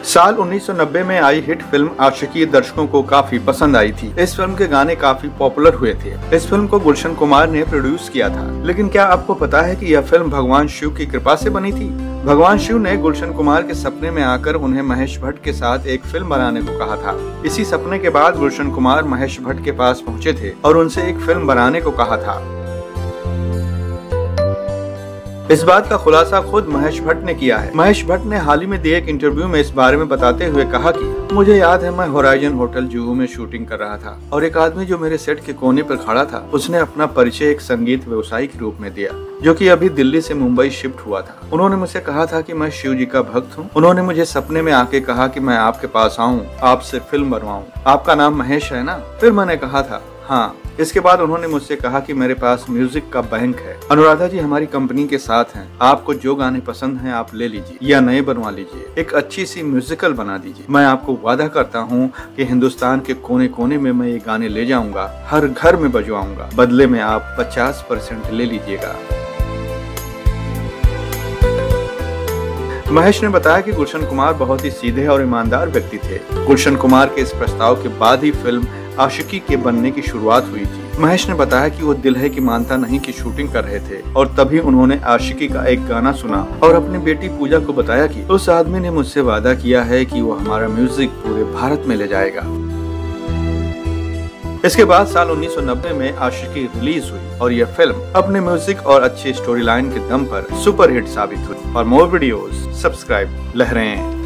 साल 1990 में I hit film आशिकी दर्शकों को काफी पसंद आई थी। इस फिल्म के गाने काफी पॉपुलर हुए थे। इस फिल्म को गुलशन कुमार ने प्रोड्यूस किया था। लेकिन क्या आपको पता है कि यह फिल्म भगवान शिव की कृपा से बनी थी? भगवान शिव ने गुलशन कुमार के सपने में आकर उन्हें महेश भट्ट के साथ एक फिल्म बनाने को कहा था। इसी सपने के बाद गुलशन कुमार महेश भट्ट के पास पहुंचे थे और उनसे एक फिल्म बनाने को कहा था। इस बात का खुलासा खुद महेश भट्ट ने किया है। महेश भट्ट ने हाल ही में दिए एक इंटरव्यू में इस बारे में बताते हुए कहा कि मुझे याद है मैं होराइजन होटल जुहू में शूटिंग कर रहा था और एक आदमी जो मेरे सेट के कोने पर खड़ा था उसने अपना परिचय एक संगीत व्यवसायी के रूप में दिया जो कि अभी दिल्ली से मुंबई शिफ्ट हुआ था। उन्होंने मुझसे कहा था कि मैं शिव जी का भक्त हूँ। उन्होंने मुझे सपने में आके कहा कि मैं आपके पास आऊँ, आपसे फिल्म बनवाऊँ। आपका नाम महेश है ना? फिर मैंने कहा था हाँ। इसके बाद उन्होंने मुझसे कहा कि मेरे पास म्यूजिक का बैंक है, अनुराधा जी हमारी कंपनी के साथ हैं, आपको जो गाने पसंद हैं आप ले लीजिए या नए बनवा लीजिए, एक अच्छी सी म्यूजिकल बना दीजिए। मैं आपको वादा करता हूँ कि हिंदुस्तान के कोने कोने में मैं ये गाने ले जाऊंगा, हर घर में बजवाऊंगा, बदले में आप 50% ले लीजिएगा। महेश ने बताया कि गुलशन कुमार बहुत ही सीधे और ईमानदार व्यक्ति थे। गुलशन कुमार के इस प्रस्ताव के बाद ही फिल्म आशिकी के बनने की शुरुआत हुई थी। महेश ने बताया कि वो दिल है कि मानता नहीं की शूटिंग कर रहे थे और तभी उन्होंने आशिकी का एक गाना सुना और अपनी बेटी पूजा को बताया कि उस आदमी ने मुझसे वादा किया है कि वो हमारा म्यूजिक पूरे भारत में ले जाएगा। इसके बाद साल 1990 में आशिकी रिलीज हुई और यह फिल्म अपने म्यूजिक और अच्छी स्टोरी लाइन के दम पर सुपरहिट साबित हुई। और मोर वीडियोस सब्सक्राइब लहरें।